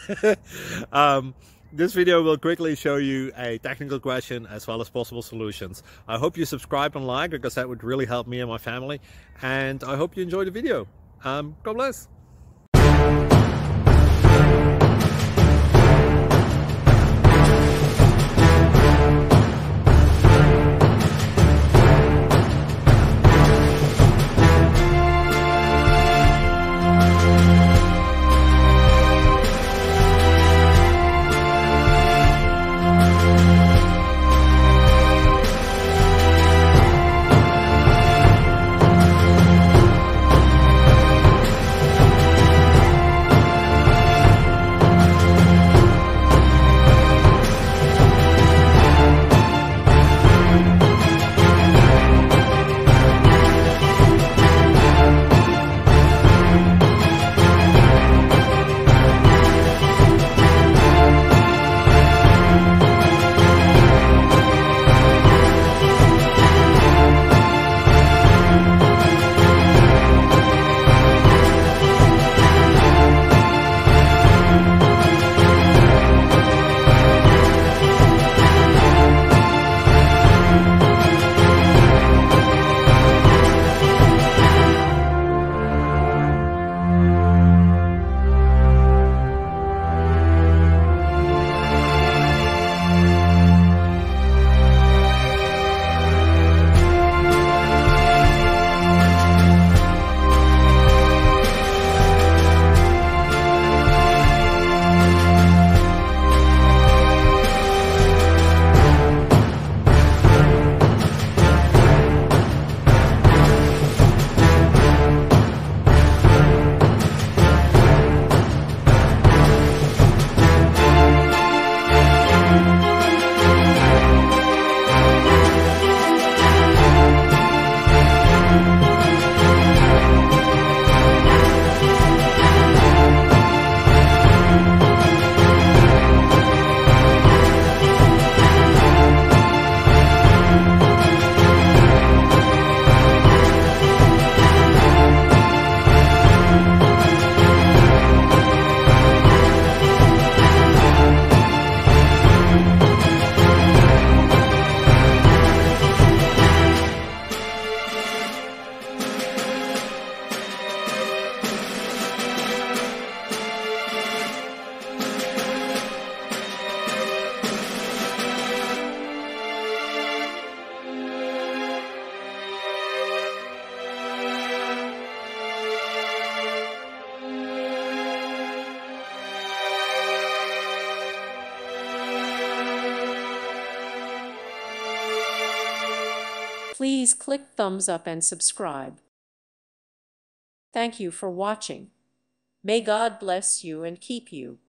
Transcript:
um, this video will quickly show you a technical question as well as possible solutions. I hope you subscribe and like, because that would really help me and my family. And I hope you enjoy the video. God bless. Please click thumbs up and subscribe. Thank you for watching. May God bless you and keep you.